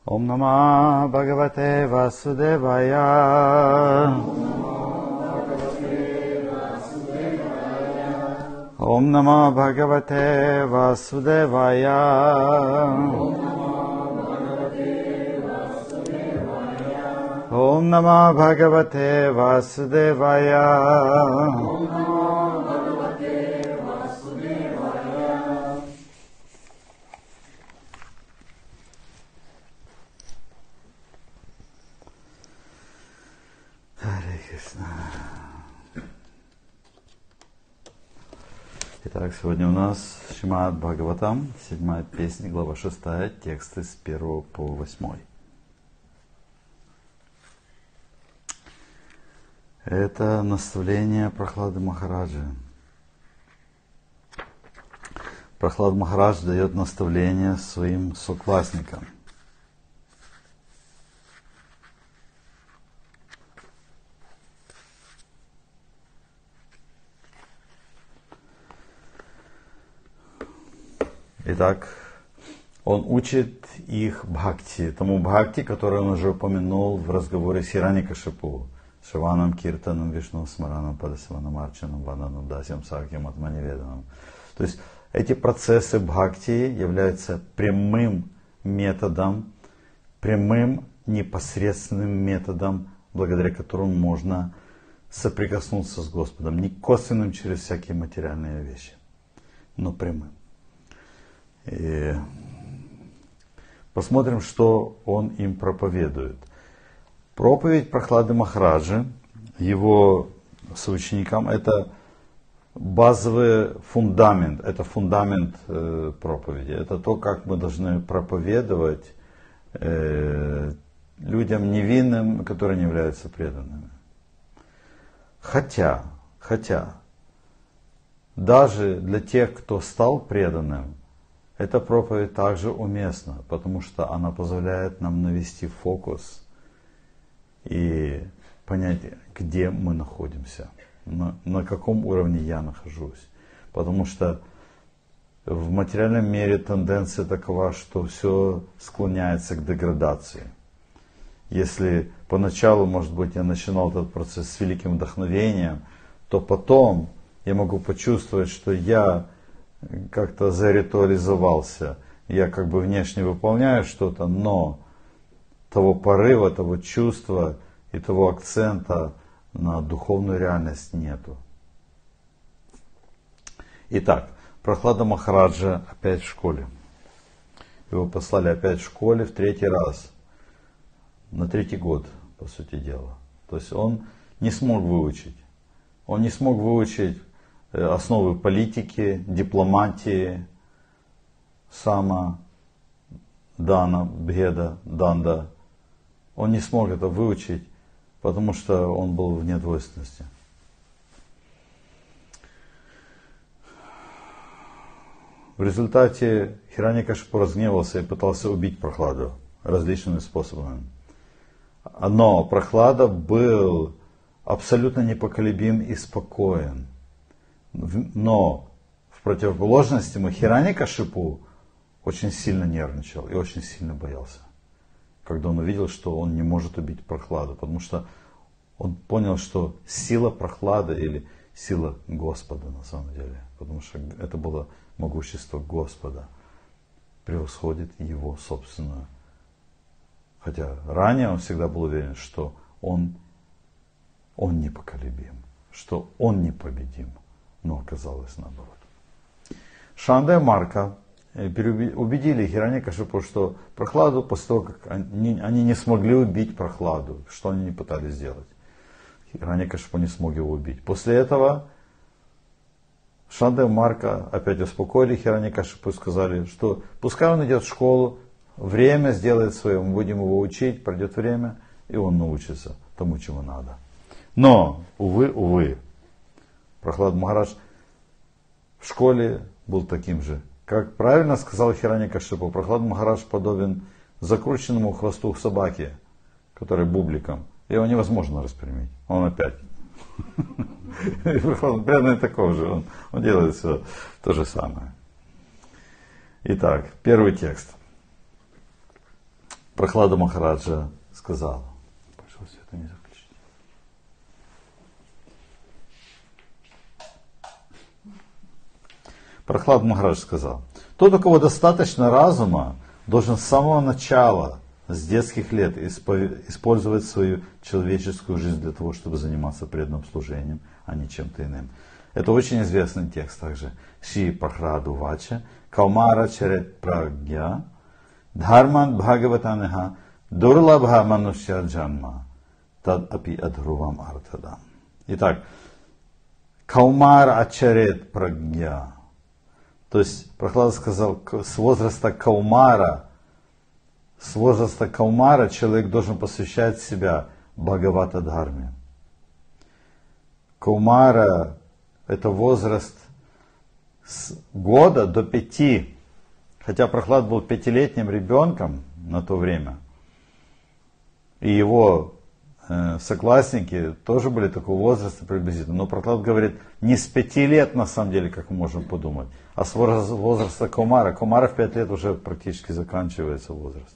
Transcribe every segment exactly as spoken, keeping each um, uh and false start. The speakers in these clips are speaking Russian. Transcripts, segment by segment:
Om Namah Bhagavate Vasudevaya. Om Namah Bhagavate Vasudevaya. Om Namah Bhagavate Vasudevaya. Итак, сегодня у нас Шримад Бхагаватам, седьмая песня, глава шестая, тексты с первого по восьмой. Это наставление Прохлады Махараджи. Прохлад Махарадж дает наставление своим соклассникам. Итак, он учит их бхакти, тому бхакти, который он уже упомянул в разговоре с Хираньякашипу, Шраванам, Киртанам, Вишну, Смаранам, Падасаванам, Арчанам, Вананам, Дасям, Сакьям, Атманиведанам. То есть эти процессы бхакти являются прямым методом, прямым непосредственным методом, благодаря которому можно соприкоснуться с Господом, не косвенным через всякие материальные вещи, но прямым. И посмотрим, что он им проповедует. Проповедь Прохлады Махараджи его соученикам — это базовый фундамент, это фундамент э, проповеди. Это то, как мы должны проповедовать э, людям невинным, которые не являются преданными. Хотя, хотя, даже для тех, кто стал преданным, эта проповедь также уместна, потому что она позволяет нам навести фокус и понять, где мы находимся, на, на каком уровне я нахожусь. Потому что в материальном мире тенденция такова, что все склоняется к деградации. Если поначалу, может быть, я начинал этот процесс с великим вдохновением, то потом я могу почувствовать, что я как-то заритуализовался. Я как бы внешне выполняю что-то, но того порыва, того чувства и того акцента на духовную реальность нету. Итак, Прохлада Махараджа опять в школе. Его послали опять в школе в третий раз. На третий год, по сути дела. То есть он не смог выучить. Он не смог выучить основы политики, дипломатии, сама, дана, бхеда, данда. Он не смог это выучить, потому что он был вне двойственности. В результате Хираньякашипу разгневался и пытался убить Прохладу различными способами. Но Прохлада был абсолютно непоколебим и спокоен. Но в противоположность ему Хираньякашипу очень сильно нервничал и очень сильно боялся, когда он увидел, что он не может убить Прохладу, потому что он понял, что сила Прохлады или сила Господа на самом деле, потому что это было могущество Господа, превосходит его собственную. Хотя ранее он всегда был уверен, что он, он непоколебим, что он непобедим. Но оказалось наоборот. Шанда и Марка убедили Хираньякашипу, что Прохладу, после того, как они, они не смогли убить Прохладу, что они не пытались сделать. Хираньякашипу не смог его убить. После этого Шанда и Марка опять успокоили Хираньякашипу и сказали, что пускай он идет в школу, время сделает свое, мы будем его учить, пройдет время, и он научится тому, чему надо. Но, увы, увы, Прохлад Махарадж в школе был таким же. Как правильно сказал Хираньякашипу, Прохлад Махарадж подобен закрученному хвосту собаки, который бубликом. Его невозможно распрямить. Он опять. Прямо такого же. Он, он делает все то же самое. Итак, первый текст. Прохлада Махараджа сказал. Пожалуйста, это не заключить. Прохлада Махарадж сказал: тот, у кого достаточно разума, должен с самого начала, с детских лет, использовать свою человеческую жизнь для того, чтобы заниматься преданным служением, а не чем-то иным. Это очень известный текст также. Шри Прохладу Вача, Каумара Чарет Прагья, Дхарман Бхагаватанеха, Дурлабха Манушья Джанма, Тад Апи Адхрувам Артадам. Итак, Каумара Ачарет Прагья. То есть Прохлада сказал, с возраста Каумара, с возраста Каумара человек должен посвящать себя Бхагавата Дхарме. Каумара — это возраст с года до пяти. Хотя Прохлад был пятилетним ребенком на то время. И его э, соклассники тоже были такого возраста приблизительно. Но Прохлад говорит, не с пяти лет на самом деле, как мы можем подумать, а с возраста Каумара. Каумара в пять лет уже практически заканчивается возраст.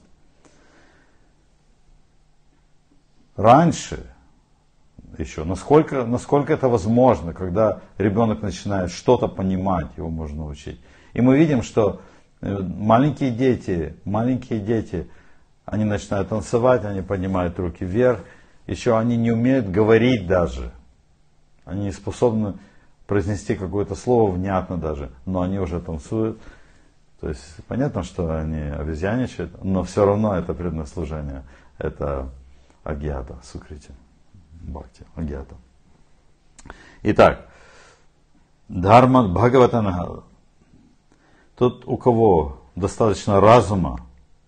Раньше еще, насколько, насколько это возможно, когда ребенок начинает что-то понимать, его можно научить. И мы видим, что маленькие дети, маленькие дети, они начинают танцевать, они поднимают руки вверх, еще они не умеют говорить даже. Они не способны произнести какое-то слово внятно даже, но они уже танцуют. То есть понятно, что они обезьяничают, но все равно это преданное служение, это агьята, сукрити, бхакти, агьята. Итак, Дхарма Бхагаватана. Тот, у кого достаточно разума,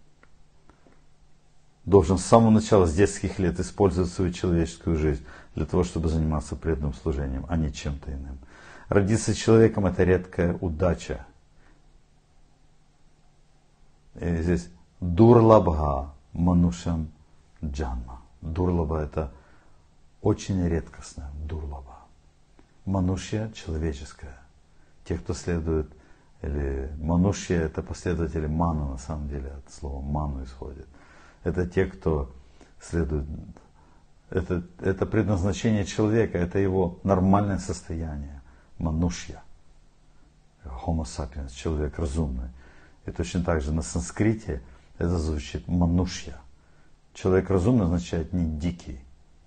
должен с самого начала, с детских лет, использовать свою человеческую жизнь для того, чтобы заниматься преданным служением, а не чем-то иным. Родиться человеком — это редкая удача. И здесь дурлабха манушам джанма. Дурлаба — это очень редкостное, дурлаба. Манушья — человеческая. Те, кто следует, или манушья — это последователи мана, на самом деле, от слова ману исходит. Это те, кто следует, это, это предназначение человека, это его нормальное состояние. Манушья. Homo sapiens, человек разумный. И точно так же на санскрите это звучит манушья. Человек разумный означает не дикий.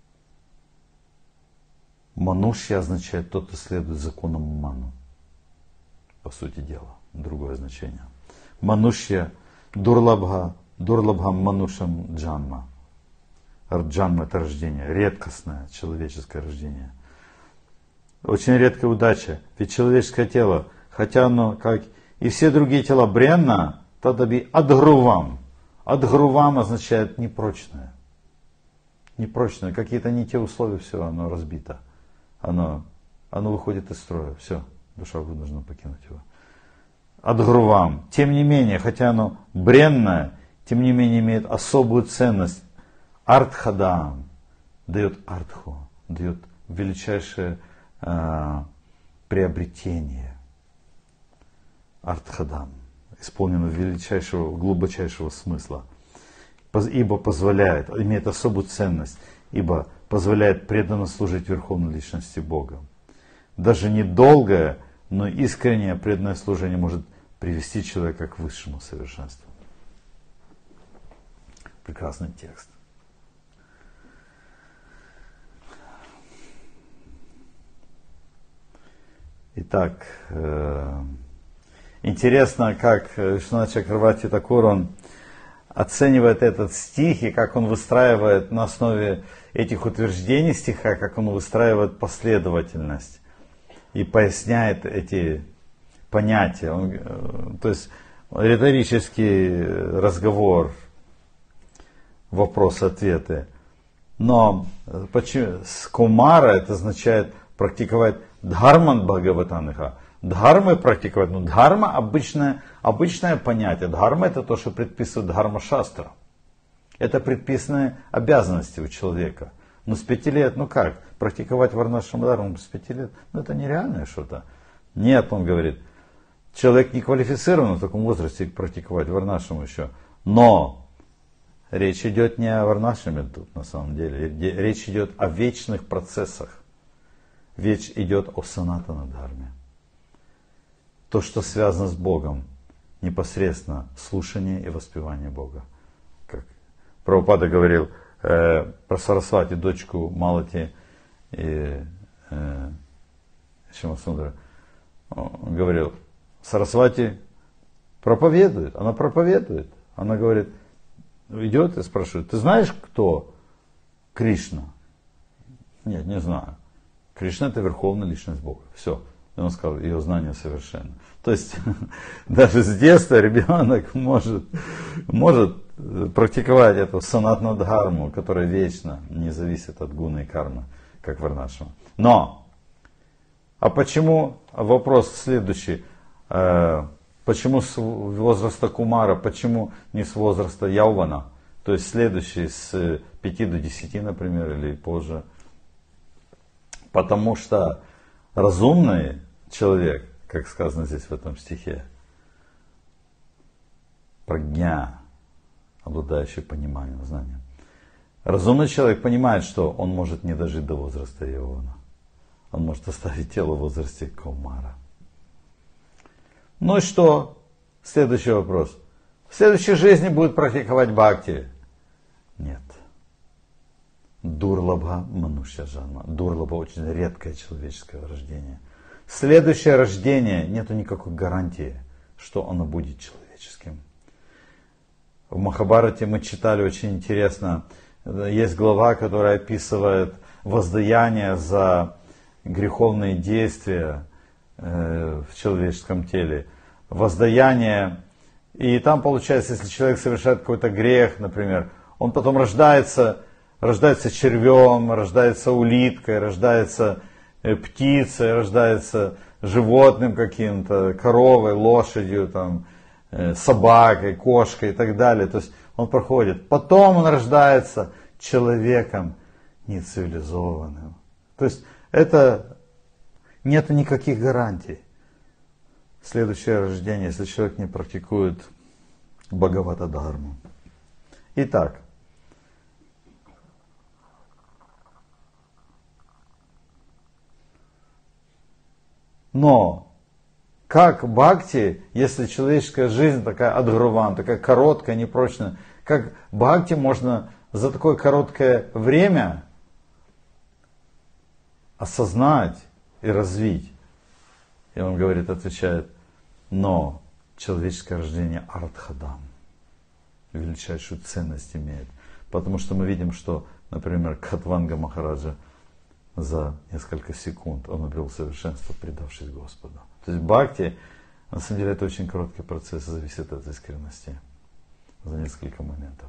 Манушья означает тот, кто следует законам ману. По сути дела, другое значение. Манушья, дурлабха, дурлабхам манушам джанма. Джанма — это рождение, редкостное человеческое рождение. Очень редкая удача, ведь человеческое тело, хотя оно, как и все другие тела, бренно, тадаби адгрувам. Адгрувам означает непрочное. Непрочное, какие-то не те условия, все, оно разбито. Оно, оно выходит из строя, все, душа вынуждена покинуть его. Адгрувам. Тем не менее, хотя оно бренное, тем не менее имеет особую ценность. Артхадам дает артху, дает величайшее э, приобретение. Артхадам, исполнено величайшего, глубочайшего смысла. Ибо позволяет, имеет особую ценность, ибо позволяет преданно служить Верховной Личности Бога. Даже недолгое, но искреннее преданное служение может привести человека к высшему совершенству. Прекрасный текст. Итак, э, интересно, как Вишванат Чакраварти Такур, он оценивает этот стих и как он выстраивает на основе этих утверждений стиха, как он выстраивает последовательность и поясняет эти понятия. Он, то есть риторический разговор, вопросы-ответы. Но почему? С кумара это означает практиковать дхарман бхагаватаныха. Дхармы практиковать. Ну, дхарма обычное, обычное понятие. Дхарма — это то, что предписывает дхарма-шастра. Это предписанные обязанности у человека. Ну, с пяти лет, ну как? Практиковать варнашрама дхарму с пяти лет? Ну, это нереальное что-то. Нет, он говорит, человек не квалифицирован в таком возрасте практиковать варнашраму еще. Но Речь идет не о варнашраме тут на самом деле. Речь идет о вечных процессах. Речь идет о санатана-дхарме. То, что связано с Богом, непосредственно слушание и воспевание Бога. Как Прабхупада говорил э, про Сарасвати, дочку Малати и э, Шимасундара. Он говорил, Сарасвати проповедует, она проповедует. Она говорит, идет и спрашивает, ты знаешь, кто Кришна? Нет, не знаю. Кришна — это верховная личность Бога. Все. И он сказал, ее знание совершенно. То есть даже с детства ребенок может, может практиковать эту санатна-дхарму, которая вечно не зависит от гуны и кармы, как варнашрама. Но, а почему, вопрос следующий, почему с возраста кумара, почему не с возраста яувана, то есть следующий с пяти до десяти, например, или позже? Потому что разумный человек, как сказано здесь в этом стихе, прагня, обладающий пониманием, знанием. Разумный человек понимает, что он может не дожить до возраста яувана. Он может оставить тело в возрасте каумара. Ну и что? Следующий вопрос. В следующей жизни будет практиковать бхакти? Нет. Дурлабха манушья жанма. Дурлабха — очень редкое человеческое рождение. Следующее рождение, нету никакой гарантии, что оно будет человеческим. В Махабхарате мы читали очень интересно, есть глава, которая описывает воздаяние за греховные действия э, в человеческом теле. Воздаяние. И там получается, если человек совершает какой-то грех, например, он потом рождается, рождается червем, рождается улиткой, рождается птицей, рождается животным каким-то, коровой, лошадью, там, собакой, кошкой и так далее. То есть он проходит. Потом он рождается человеком нецивилизованным. То есть это нет никаких гарантий. Следующее рождение, если человек не практикует Бхагавата-дхарму. Итак, но как бхакти, если человеческая жизнь такая адгурван, такая короткая, непрочная, как бхакти можно за такое короткое время осознать и развить? И он говорит, отвечает, но человеческое рождение артхадам величайшую ценность имеет. Потому что мы видим, что, например, Кхатванга Махараджа за несколько секунд он обрел совершенство, предавшись Господу. То есть бхакти, на самом деле, это очень короткий процесс, зависит от искренности за несколько моментов.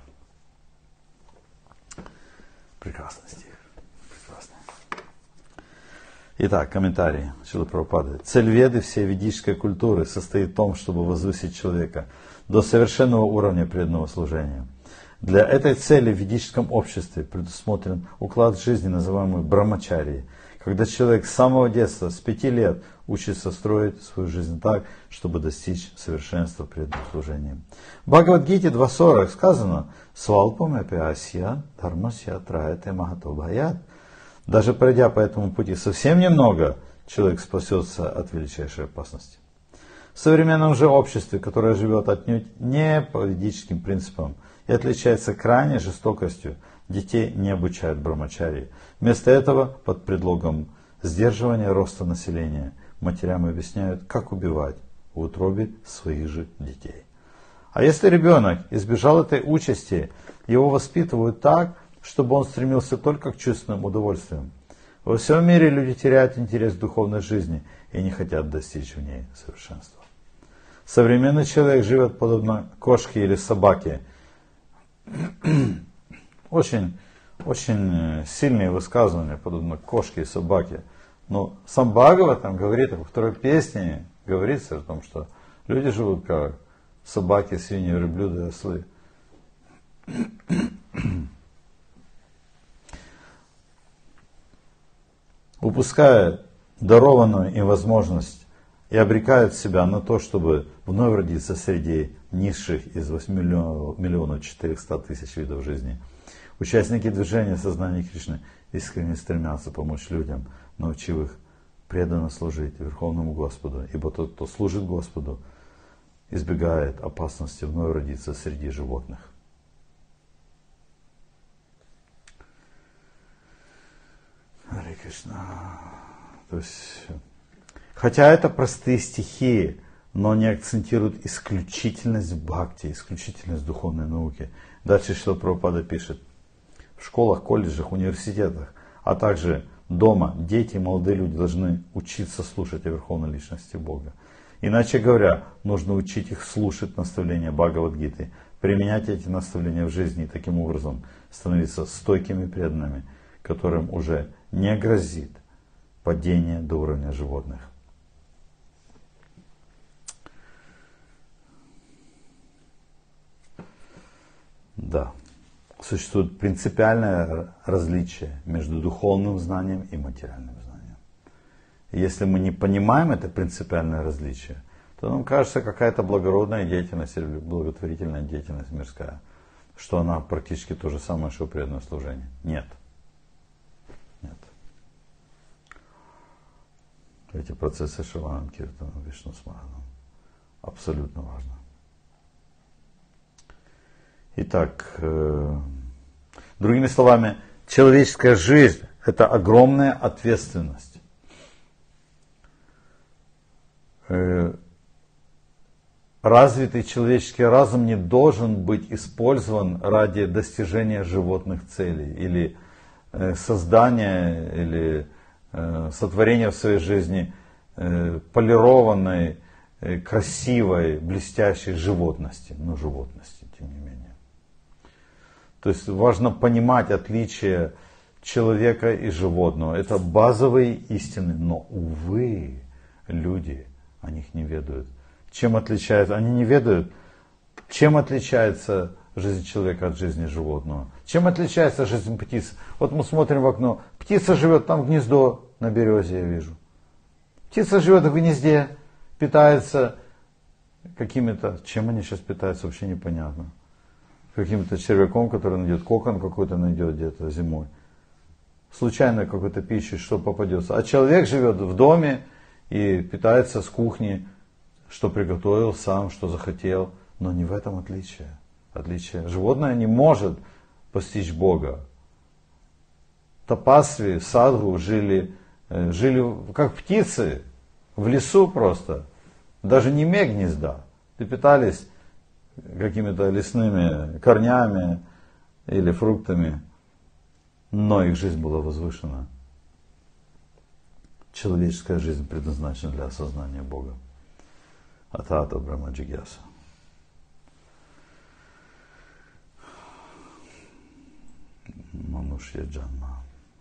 Прекрасный стих. Прекрасный. Итак, комментарий Шрилы Прабхупады. Цель веды всей ведической культуры состоит в том, чтобы возвысить человека до совершенного уровня преданного служения. Для этой цели в ведическом обществе предусмотрен уклад жизни, называемый брамачарией, когда человек с самого детства, с пяти лет, учится строить свою жизнь так, чтобы достичь совершенства преданного служения. В Бхагавад-гите два сорок сказано «Свалпамапи асья дхармасья траяте махато бхаят». Даже пройдя по этому пути совсем немного, человек спасется от величайшей опасности. В современном же обществе, которое живет отнюдь не по ведическим принципам и отличается крайней жестокостью, детей не обучают брамачарии. Вместо этого, под предлогом сдерживания роста населения, матерям объясняют, как убивать в утробе своих же детей. А если ребенок избежал этой участи, его воспитывают так, чтобы он стремился только к чувственным удовольствиям. Во всем мире люди теряют интерес к духовной жизни и не хотят достичь в ней совершенства. Современный человек живет подобно кошке или собаке. Очень, очень сильные высказывания, подобно кошке и собаке. Но сам Бхагаватам говорит, во второй песне говорится о том, что люди живут как собаки, свиньи, верблюды, ослы. Упуская дарованную им возможность и обрекают себя на то, чтобы вновь родиться среди низших из восьми миллионов четырехсот тысяч видов жизни. Участники движения сознания Кришны искренне стремятся помочь людям, научив их преданно служить Верховному Господу, ибо тот, кто служит Господу, избегает опасности вновь родиться среди животных. Харе Кришна. То есть, хотя это простые стихи, но они акцентируют исключительность бхакти, исключительность духовной науки. Дальше Шрила Прабхупада пишет: в школах, колледжах, университетах, а также дома дети и молодые люди должны учиться слушать о Верховной Личности Бога. Иначе говоря, нужно учить их слушать наставления Бхагавад-гиты, применять эти наставления в жизни и таким образом становиться стойкими преданными, которым уже не грозит падение до уровня животных. Да, существует принципиальное различие между духовным знанием и материальным знанием. И если мы не понимаем это принципиальное различие, то нам кажется, какая-то благородная деятельность или благотворительная деятельность мирская, что она практически то же самое, что преданное служение. Нет. Нет. Эти процессы Шраванам Киртаном, Вишну Смараном абсолютно важны. Итак, э, другими словами, человеческая жизнь – это огромная ответственность. Э, развитый человеческий разум не должен быть использован ради достижения животных целей или э, создания или э, сотворения в своей жизни э, полированной, э, красивой, блестящей животности, но животности, тем не менее. То есть важно понимать отличие человека и животного. Это базовые истины, но, увы, люди о них не ведают. Чем отличается? Они не ведают, чем отличается жизнь человека от жизни животного. Чем отличается жизнь птицы? Вот мы смотрим в окно. Птица живет, там гнездо на березе, я вижу. Птица живет в гнезде, питается какими-то... Чем они сейчас питаются, вообще непонятно. Каким-то червяком, который найдет, кокон какой-то найдет где-то зимой. Случайно какой-то пищей, что попадется. А человек живет в доме и питается с кухни, что приготовил сам, что захотел. Но не в этом отличие. Отличие. Животное не может постичь Бога. Тапасви, садху жили, жили как птицы в лесу просто. Даже не имея гнезда. И питались какими-то лесными корнями или фруктами, но их жизнь была возвышена. Человеческая жизнь предназначена для осознания Бога. Атата Брахма Джигьяса. Манушья Джанма.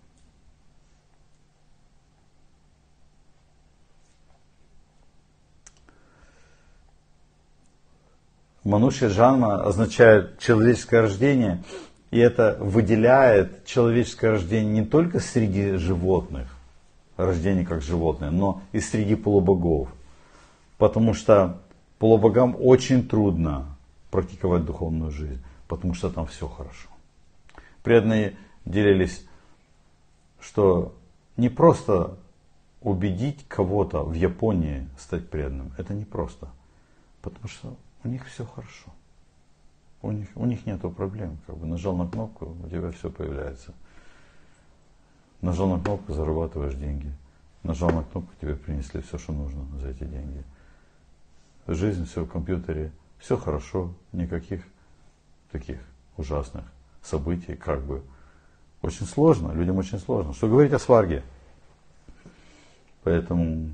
Манушья Джанма означает человеческое рождение, и это выделяет человеческое рождение не только среди животных, рождение как животное, но и среди полубогов. Потому что полубогам очень трудно практиковать духовную жизнь, потому что там все хорошо. Преданные делились, что не просто убедить кого-то в Японии стать преданным, это не просто, потому что у них все хорошо. У них, у них нету проблем. Как бы нажал на кнопку, у тебя все появляется. Нажал на кнопку, зарабатываешь деньги. Нажал на кнопку, тебе принесли все, что нужно за эти деньги. Жизнь, все в компьютере, все хорошо, никаких таких ужасных событий, как бы. Очень сложно, людям очень сложно. Что говорить о сварге? Поэтому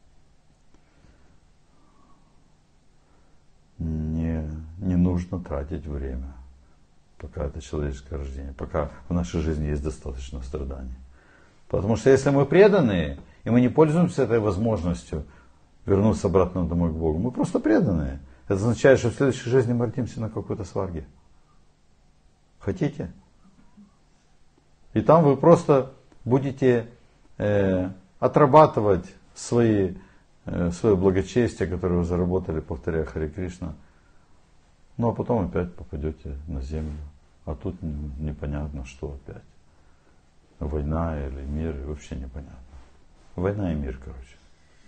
Не, не нужно тратить время, пока это человеческое рождение, пока в нашей жизни есть достаточно страданий. Потому что если мы преданные, и мы не пользуемся этой возможностью вернуться обратно домой к Богу, мы просто преданные. Это означает, что в следующей жизни мы родимся на какой-то сварге. Хотите? И там вы просто будете э, отрабатывать свои свое благочестие, которое вы заработали, повторяя Харе Кришна. Ну а потом опять попадете на землю. А тут непонятно, что опять. Война или мир, вообще непонятно. Война и мир, короче.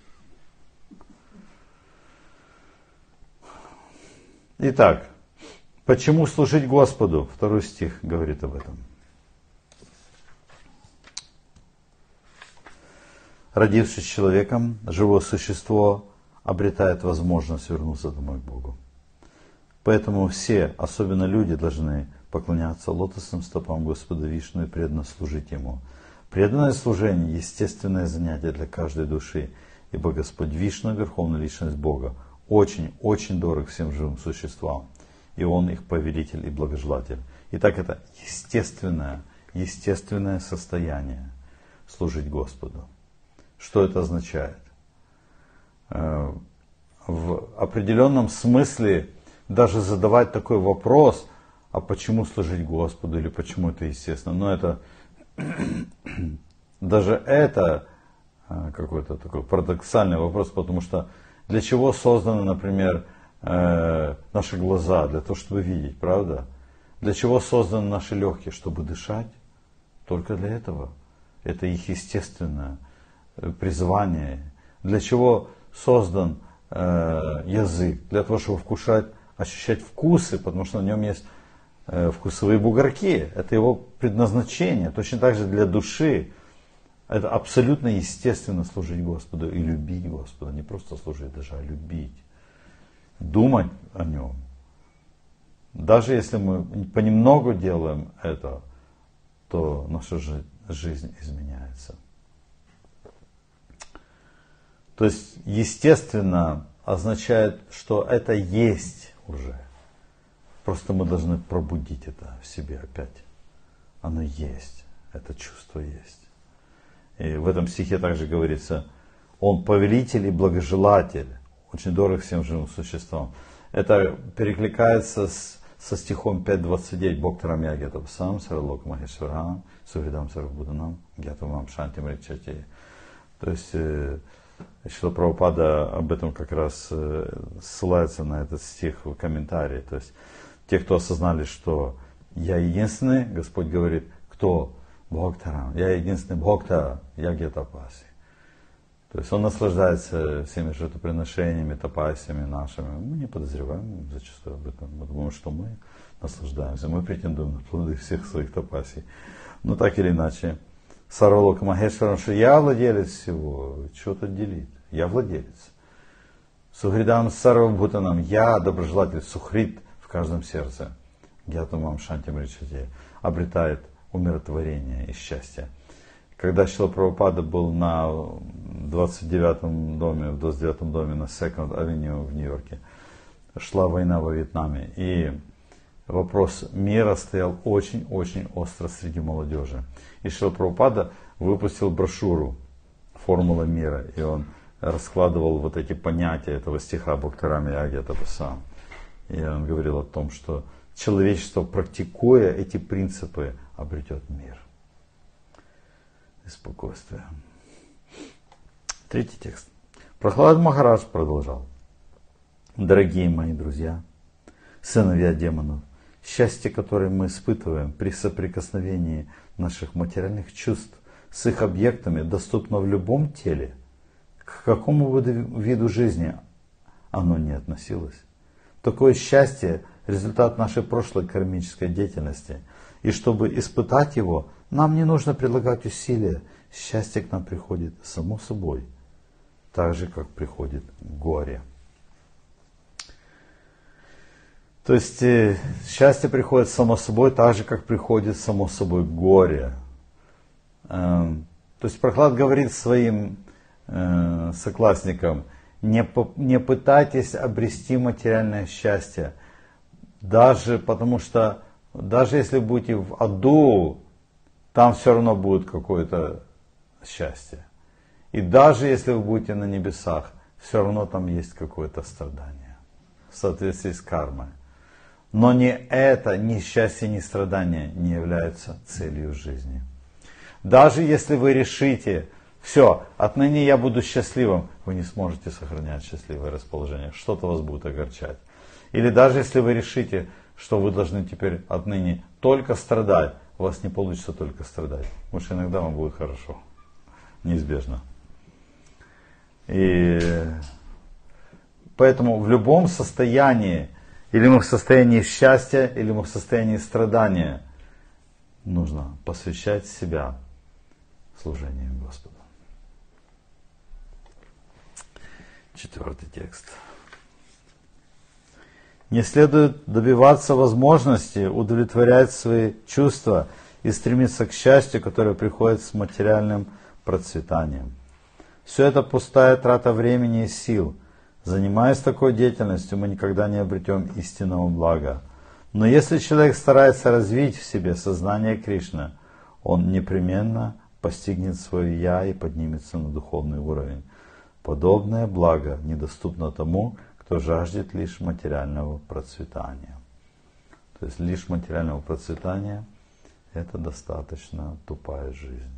Итак, почему служить Господу? Второй стих говорит об этом. Родившись человеком, живое существо обретает возможность вернуться домой к Богу. Поэтому все, особенно люди, должны поклоняться лотосным стопам Господа Вишну и преданно служить Ему. Преданное служение – естественное занятие для каждой души, ибо Господь Вишну, Верховная Личность Бога, очень-очень дорог всем живым существам, и Он их повелитель и благожелатель. Итак, это естественное, естественное состояние служить Господу. Что это означает? В определенном смысле даже задавать такой вопрос, а почему служить Господу или почему это естественно, но это даже это какой-то такой парадоксальный вопрос, потому что для чего созданы, например, наши глаза? Для того, чтобы видеть, правда? Для чего созданы наши легкие? Чтобы дышать? Только для этого. Это их естественное призвание. Для чего создан язык? Для того, чтобы вкушать, ощущать вкусы, потому что на нем есть вкусовые бугорки. Это его предназначение. Точно так же для души. Это абсолютно естественно служить Господу и любить Господа. Не просто служить даже, а любить. Думать о Нем. Даже если мы понемногу делаем это, то наша жизнь изменяется. То есть, естественно, означает, что это есть уже. Просто мы должны пробудить это в себе опять. Оно есть. Это чувство есть. И в этом стихе также говорится, Он повелитель и благожелатель, очень дорог всем живым существам. Это перекликается с, со стихом пять двадцать девять. Бхактарам ягьята пасам, саралок махешварам, сухидам сарвабуданам, гьятамам шантим ричати. То есть, Шрила Прабхупада об этом как раз ссылается на этот стих в комментарии. То есть, те, кто осознали, что я единственный, Господь говорит, кто? Бхактарам. Я единственный Бхакта, ягья тапаси. То есть он наслаждается всеми жертвоприношениями, тапасиями нашими. Мы не подозреваем зачастую об этом. Мы думаем, что мы наслаждаемся. Мы претендуем на плоды всех своих тапасий. Но так или иначе, Сарвалока Махешварам, что я владелец всего, что тут делить? Я владелец. Сухридам Сарвабхутанам, я доброжелатель, сухрид в каждом сердце. Гьятамам Шантим Ричати обретает умиротворение и счастье. Когда Шрила Прабхупада был на двадцать девятом доме, в двадцать девятом доме на Second Avenue в Нью-Йорке, шла война во Вьетнаме, и вопрос мира стоял очень-очень остро среди молодежи. И Шрила Прабхупада выпустил брошюру «Формула мира», и он раскладывал вот эти понятия этого стиха Бхактарам ягьята пасам. И он говорил о том, что человечество, практикуя эти принципы, обретет мир и спокойствие. Третий текст. Прахлад Махарадж продолжал. Дорогие мои друзья, сыновья демонов, счастье, которое мы испытываем при соприкосновении наших материальных чувств с их объектами, доступно в любом теле. К какому виду жизни оно не относилось. Такое счастье – результат нашей прошлой кармической деятельности. И чтобы испытать его, нам не нужно прилагать усилия. Счастье к нам приходит само собой, так же, как приходит горе. То есть счастье приходит само собой, так же, как приходит само собой горе. То есть Прахлад говорит своим соклассникам, не, не пытайтесь обрести материальное счастье, даже потому что даже если будете в аду, там все равно будет какое-то счастье. И даже если вы будете на небесах, все равно там есть какое-то страдание в соответствии с кармой. Но ни это, ни счастье, ни страдание не являются целью жизни. Даже если вы решите все, отныне я буду счастливым, вы не сможете сохранять счастливое расположение, что-то вас будет огорчать. Или даже если вы решите, что вы должны теперь отныне только страдать, у вас не получится только страдать, потому что иногда вам будет хорошо, неизбежно. И поэтому в любом состоянии, или мы в состоянии счастья, или мы в состоянии страдания, нужно посвящать себя служению Господу. Четвертый текст. Не следует добиваться возможности удовлетворять свои чувства и стремиться к счастью, которое приходит с материальным процветанием. Все это пустая трата времени и сил. Занимаясь такой деятельностью, мы никогда не обретем истинного блага. Но если человек старается развить в себе сознание Кришны, он непременно постигнет свое «я» и поднимется на духовный уровень. Подобное благо недоступно тому, кто жаждет лишь материального процветания. То есть лишь материального процветания – это достаточно тупая жизнь.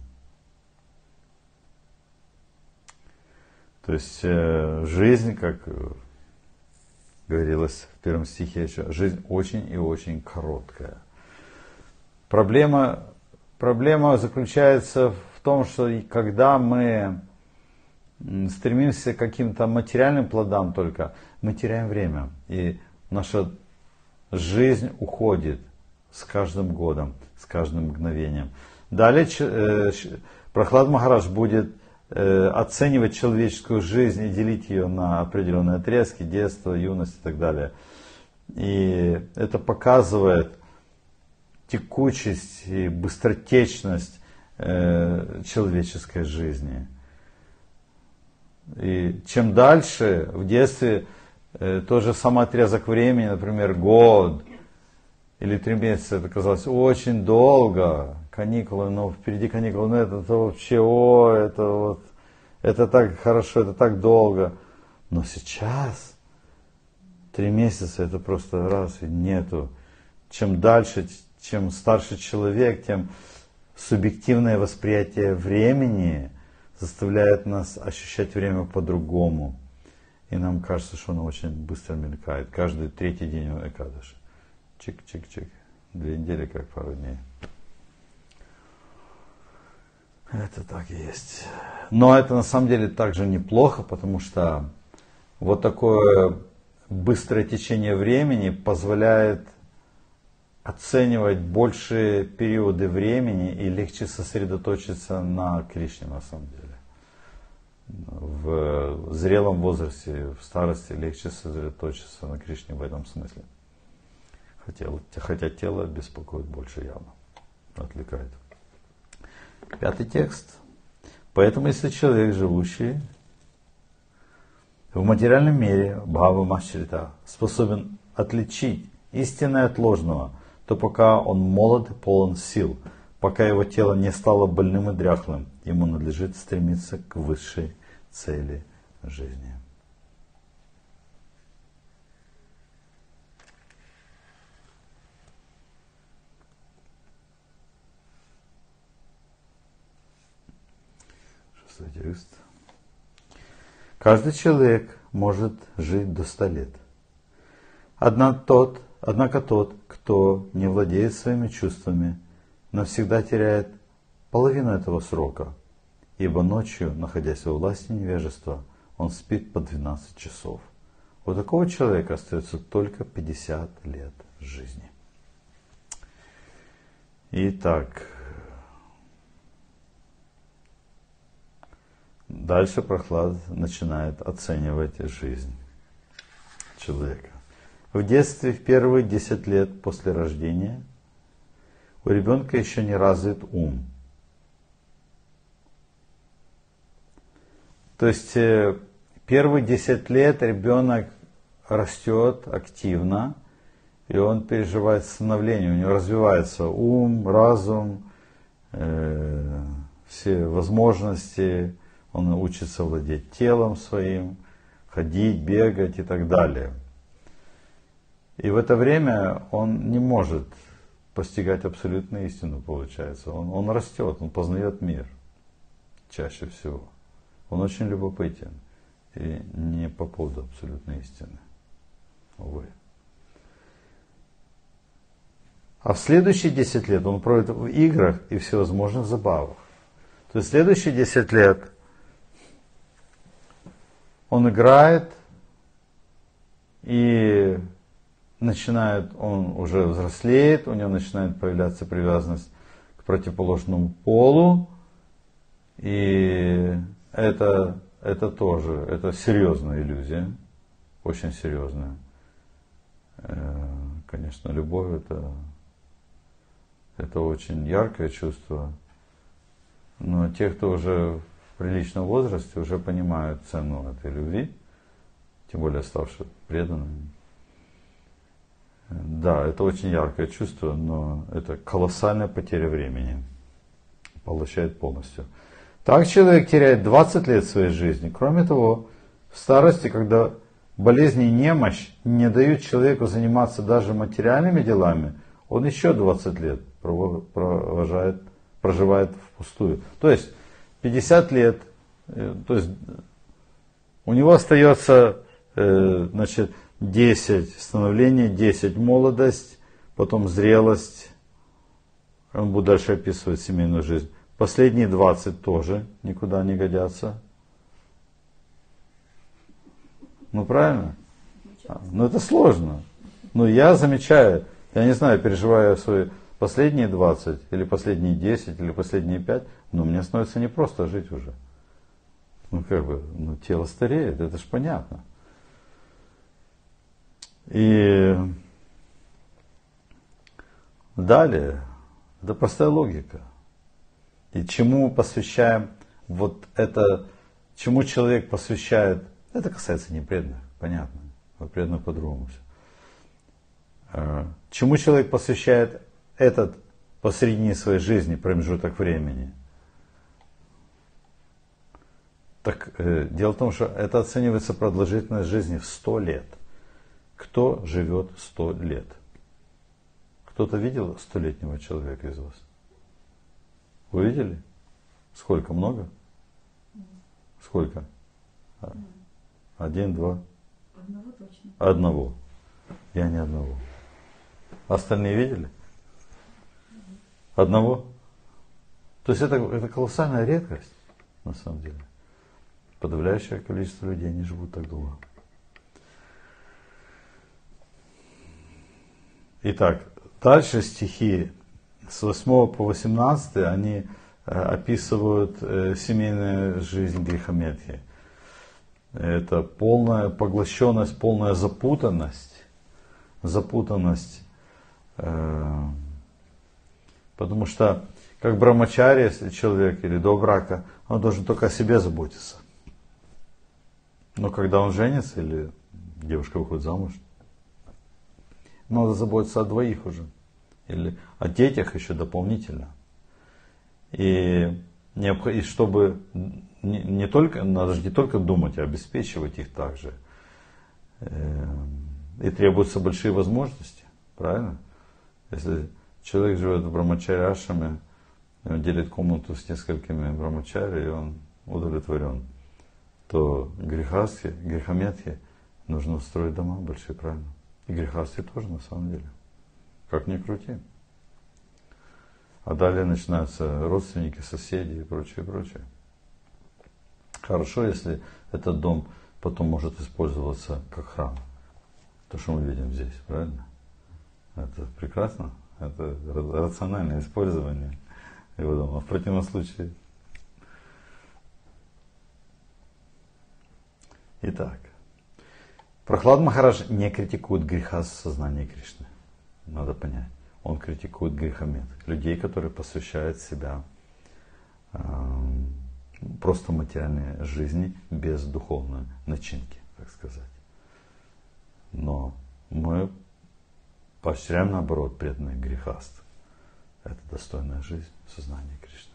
То есть э, жизнь, как говорилось в первом стихе еще, жизнь очень и очень короткая. Проблема, проблема заключается в том, что когда мы стремимся к каким-то материальным плодам только, мы теряем время. И наша жизнь уходит с каждым годом, с каждым мгновением. Далее э, Прохлад Махарадж будет э, оценивать человеческую жизнь и делить ее на определенные отрезки, детство, юность и так далее. И это показывает текучесть и быстротечность э, человеческой жизни. И чем дальше, в детстве э, тот же самый отрезок времени, например, год или три месяца, это казалось очень долго, каникулы, но впереди каникулы, ну это, это вообще, о, это вот, это так хорошо, это так долго. Но сейчас, три месяца, это просто раз и нету. Чем дальше, чем старше человек, тем субъективное восприятие времени заставляет нас ощущать время по-другому. И нам кажется, что оно очень быстро мелькает. Каждый третий день у Экадаши. Чик-чик-чик. Две недели, как пару дней. Это так и есть. Но это на самом деле также неплохо, потому что вот такое быстрое течение времени позволяет оценивать большие периоды времени и легче сосредоточиться на Кришне на самом деле. В зрелом возрасте, в старости легче сосредоточиться на Кришне в этом смысле. Хотя, хотя тело беспокоит больше явно, отвлекает. Пятый текст. Поэтому если человек, живущий в материальном мире, бхава махчрита, способен отличить истинное от ложного, то пока он молод и полон сил, пока его тело не стало больным и дряхлым, ему надлежит стремиться к высшей цели жизни. Шестой текст. Каждый человек может жить до ста лет. Однако тот, однако тот, кто не владеет своими чувствами, навсегда теряет половину этого срока, ибо ночью, находясь во власти невежества, он спит по двенадцать часов. У такого человека остается только пятьдесят лет жизни. Итак, дальше Прохлад начинает оценивать жизнь человека. В детстве, в первые десять лет после рождения, у ребенка еще не развит ум. То есть первые десять лет ребенок растет активно, и он переживает становление, у него развивается ум, разум, э, все возможности, он учится владеть телом своим, ходить, бегать и так далее. И в это время он не может постигать абсолютную истину, получается. Он, он растет, он познает мир. чаще всего. Он очень любопытен и не по поводу абсолютной истины. Увы. А в следующие десять лет он проводит в играх и всевозможных забавах. То есть следующие десять лет он играет и начинает, он уже взрослеет, у него начинает появляться привязанность к противоположному полу. И это, это тоже, это серьезная иллюзия, очень серьезная. Конечно, любовь это, это очень яркое чувство. Но те, кто уже в приличном возрасте, уже понимают цену этой любви, тем более ставшие преданными. Да, это очень яркое чувство, но это колоссальная потеря времени. Поглощает полностью. Так человек теряет двадцать лет своей жизни. Кроме того, в старости, когда болезни и немощь не дают человеку заниматься даже материальными делами, он еще двадцать лет провожает, проживает впустую. То есть пятьдесят лет, то есть у него остается значит, десять становление, десять молодость, потом зрелость. Он будет дальше описывать семейную жизнь. Последние двадцать тоже никуда не годятся. Ну правильно? А, ну это сложно. Но я замечаю, я не знаю, переживаю свои последние двадцать, или последние десять, или последние пять, но мне становится непросто жить уже. Ну как бы, ну тело стареет, это ж понятно. И далее, это простая логика. И чему мы посвящаем вот это, чему человек посвящает, это касается непреданных, понятно, вот преданных по-другому все. Чему человек посвящает этот посредине своей жизни промежуток времени? Так э, дело в том, что это оценивается продолжительность жизни в сто лет. Кто живет сто лет? Кто-то видел столетнего человека из вас? Вы видели? Сколько? Много? Сколько? Один, два? Одного точно. Одного. Я не одного. Остальные видели? Одного? То есть это, это колоссальная редкость, на самом деле. Подавляющее количество людей не живут так долго. Итак, дальше стихи с восьмого по восемнадцатый, они описывают семейную жизнь грехометхи. Это полная поглощенность, полная запутанность. Запутанность. Потому что, как брамачари, если человек или до брака, он должен только о себе заботиться. Но когда он женится или девушка выходит замуж, надо заботиться о двоих уже. Или о детях еще дополнительно. И, и чтобы не, не только, надо же не только думать, а обеспечивать их также. И требуются большие возможности. Правильно? Если человек живет в брамачари-ашраме, он делит комнату с несколькими брамачари, и он удовлетворен, то грехастхи, грехометхи нужно строить дома большие, правильно? И грехастхи тоже на самом деле. Как ни крути. А далее начинаются родственники, соседи и прочее, прочее. Хорошо, если этот дом потом может использоваться как храм. То, что мы видим здесь, правильно? Это прекрасно. Это рациональное использование его дома. В противном случае. Итак. Прохлад Махарадж не критикует греха сознания Кришны. Надо понять. Он критикует грехомет. Людей, которые посвящают себя э, просто материальной жизни без духовной начинки, так сказать. Но мы поощряем, наоборот, преданных грехаст. Это достойная жизнь в сознании Кришны.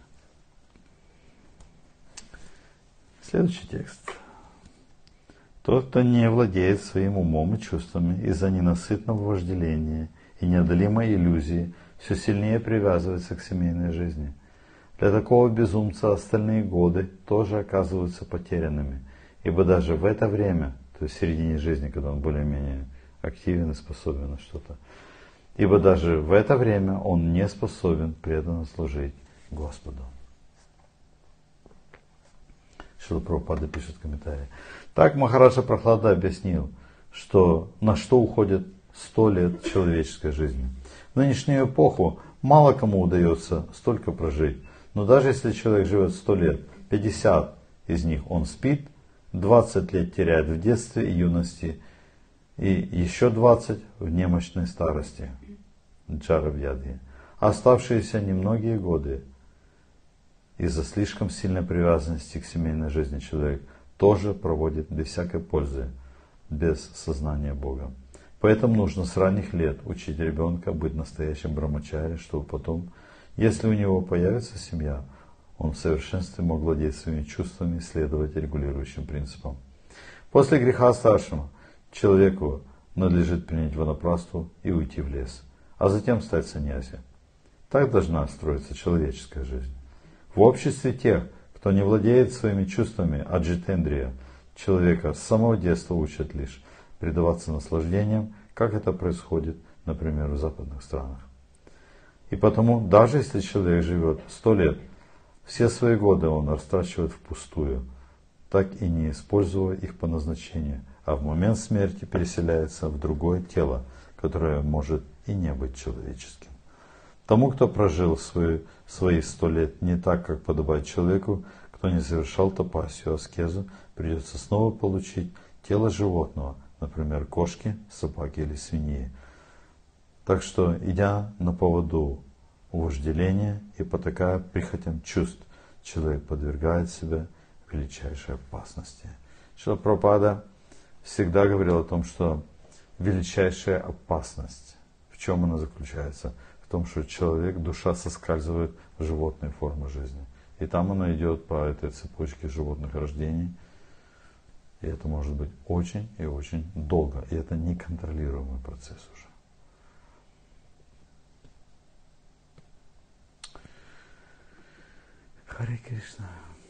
Следующий текст. Тот, кто не владеет своим умом и чувствами из-за ненасытного вожделения и неодолимой иллюзии, все сильнее привязывается к семейной жизни. Для такого безумца остальные годы тоже оказываются потерянными, ибо даже в это время, то есть в середине жизни, когда он более-менее активен и способен на что-то, ибо даже в это время он не способен преданно служить Господу. Шрила Прабхупада пишет в комментарии. Так Махараджа Прахлада объяснил, что на что уходит сто лет человеческой жизни. В нынешнюю эпоху мало кому удается столько прожить, но даже если человек живет сто лет, пятьдесят из них он спит, двадцать лет теряет в детстве и юности, и еще двадцать в немощной старости, джара-вьядхи. А оставшиеся немногие годы из-за слишком сильной привязанности к семейной жизни человек тоже проводит без всякой пользы, без сознания Бога. Поэтому нужно с ранних лет учить ребенка быть настоящим брамачари, чтобы потом, если у него появится семья, он в совершенстве мог владеть своими чувствами и следовать регулирующим принципам. После греха старшему человеку надлежит принять ванапрастху и уйти в лес, а затем стать саньяси. Так должна строиться человеческая жизнь. В обществе тех, кто не владеет своими чувствами аджитендрия, человека с самого детства учат лишь предаваться наслаждениям, как это происходит, например, в западных странах. И потому, даже если человек живет сто лет, все свои годы он растрачивает впустую, так и не используя их по назначению, а в момент смерти переселяется в другое тело, которое может и не быть человеческим. Тому, кто прожил свои, свои сто лет не так, как подобает человеку, кто не совершал тапасию, аскезу, придется снова получить тело животного, например, кошки, собаки или свиньи. Так что, идя на поводу у вожделения и потакая прихотям чувств, человек подвергает себя величайшей опасности. Шрила Прабхупада всегда говорил о том, что величайшая опасность, в чем она заключается? В том, что человек, душа соскальзывает в животные формы жизни. И там она идет по этой цепочке животных рождений. И это может быть очень и очень долго. И это неконтролируемый процесс уже. Харе Кришна.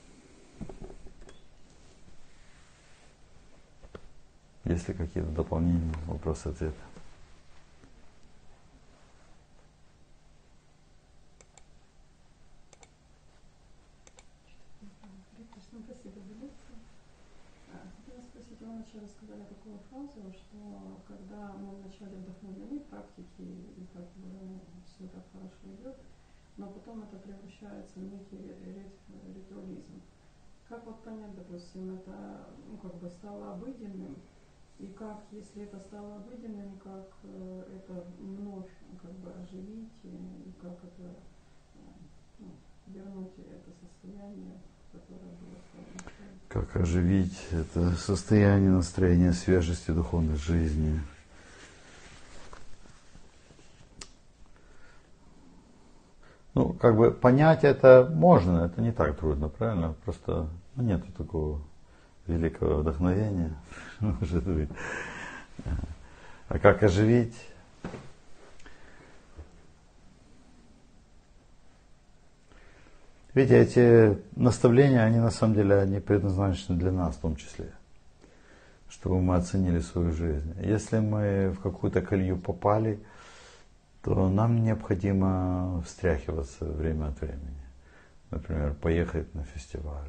Есть ли какие-то дополнения, вопросы, ответы? Спасибо за лекцию. Хотела спросить, вы вначале рассказали такую фразу, что когда мы вначале вдохновлены практики, и как бы ну, все так хорошо идет, но потом это превращается в некий ритуализм. Как вот понять, допустим, это ну, как бы стало обыденным, и как, если это стало обыденным, как э, это вновь как бы оживить, и как это ну, вернуть это состояние, которое было в самом начале. Как оживить это состояние настроения свежести духовной жизни. Ну, как бы понять это можно, это не так трудно, правильно? Просто ну, нету такого великого вдохновения, может быть. А как оживить? Видите, эти наставления, они на самом деле они предназначены для нас в том числе, чтобы мы оценили свою жизнь. Если мы в какую-то колею попали, то нам необходимо встряхиваться время от времени. Например, поехать на фестиваль,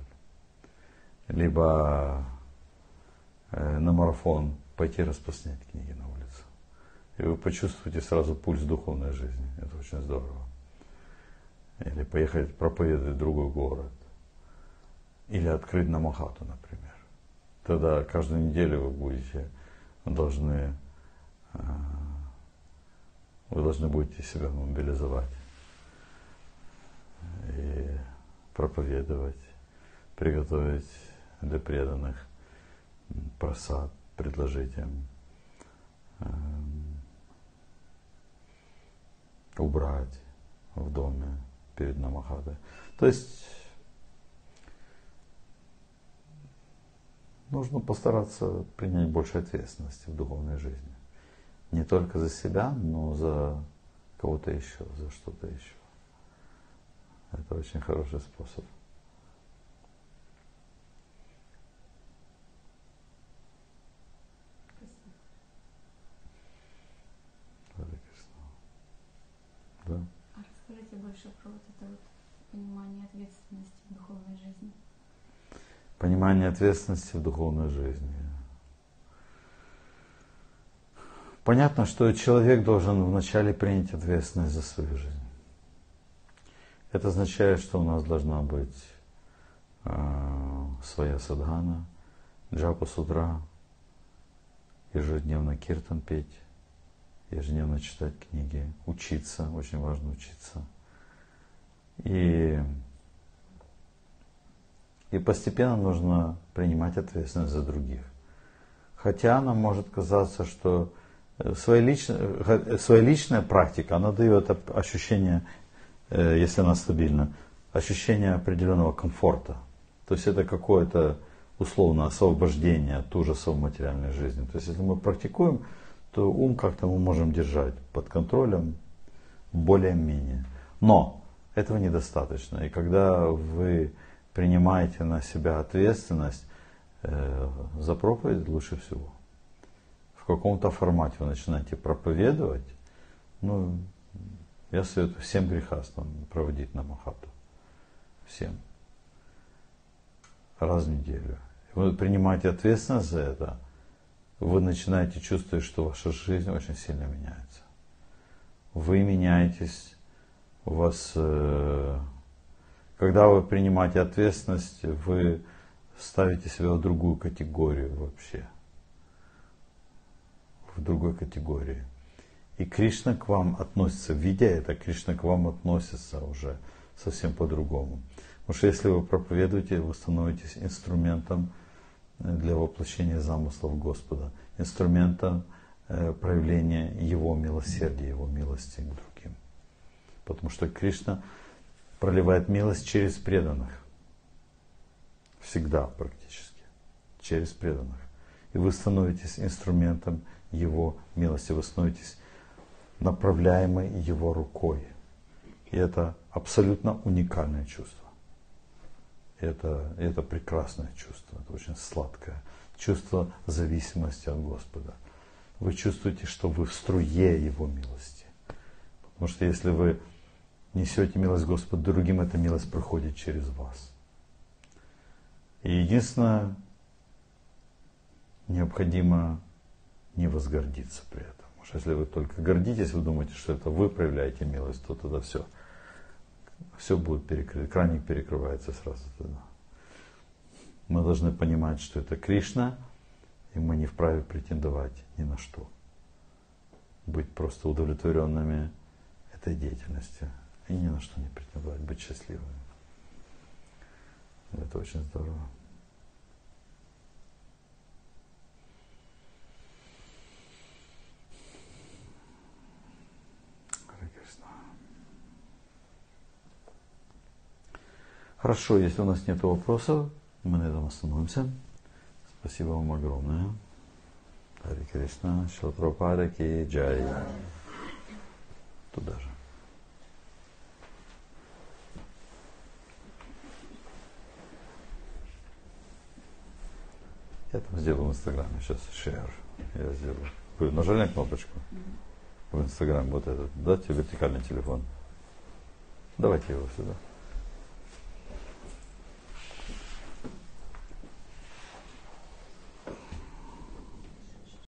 либо э, на марафон пойти распространять книги на улице. И вы почувствуете сразу пульс духовной жизни. Это очень здорово. Или поехать проповедовать в другой город. Или открыть намахату, например. Тогда каждую неделю вы будете должны вы должны будете себя мобилизовать и проповедовать, приготовить для преданных прасад, предложить им э, убрать в доме перед намахатой. То есть нужно постараться принять больше ответственности в духовной жизни. Не только за себя, но за кого-то еще, за что-то еще. Это очень хороший способ. Да. А расскажите больше про вот это вот понимание ответственности в духовной жизни. Понимание ответственности в духовной жизни. Понятно, что человек должен вначале принять ответственность за свою жизнь. Это означает, что у нас должна быть э, своя садхана, джапа с утра, ежедневно киртан петь, ежедневно читать книги, учиться, очень важно учиться. И, и постепенно нужно принимать ответственность за других. Хотя нам может казаться, что своя личная, своя личная практика, она дает ощущение, если она стабильна, ощущение определенного комфорта. То есть это какое-то условно освобождение от ужасов материальной жизни. То есть если мы практикуем, то ум как-то мы можем держать под контролем более-менее. Но этого недостаточно. И когда вы принимаете на себя ответственность э, за проповедь, лучше всего. В каком-то формате вы начинаете проповедовать, ну, я советую всем грехастам проводить на Махату. Всем. Раз в неделю. Вы принимаете ответственность за это, вы начинаете чувствовать, что ваша жизнь очень сильно меняется. Вы меняетесь, у вас, э, когда вы принимаете ответственность, вы ставите себя в другую категорию вообще. В другой категории. И Кришна к вам относится, видя это, Кришна к вам относится уже совсем по-другому. Потому что если вы проповедуете, вы становитесь инструментом для воплощения замыслов Господа, инструментом э, проявления Его милосердия, Его милости к другим. Потому что Кришна проливает милость через преданных. Всегда практически. Через преданных. И вы становитесь инструментом Его милости, вы становитесь направляемой Его рукой. И это абсолютно уникальное чувство. Это, это прекрасное чувство, это очень сладкое чувство зависимости от Господа. Вы чувствуете, что вы в струе Его милости. Потому что если вы несете милость Господа другим, эта милость проходит через вас. И единственное, необходимо не возгордиться при этом. Потому что если вы только гордитесь, вы думаете, что это вы проявляете милость, то тогда все. Все будет перекрыто, краник перекрывается сразу тогда. Мы должны понимать, что это Кришна, и мы не вправе претендовать ни на что. Быть просто удовлетворенными этой деятельностью и ни на что не претендовать, быть счастливыми. Это очень здорово. Хорошо, если у нас нет вопросов, мы на этом остановимся. Спасибо вам огромное. Харе Кришна, Шрила Прабхупада ки джай. Туда же. Я там сделаю в Инстаграме сейчас share. Я сделаю. Вы нажали на кнопочку? В Инстаграм вот этот. Дайте вертикальный телефон. Давайте его сюда.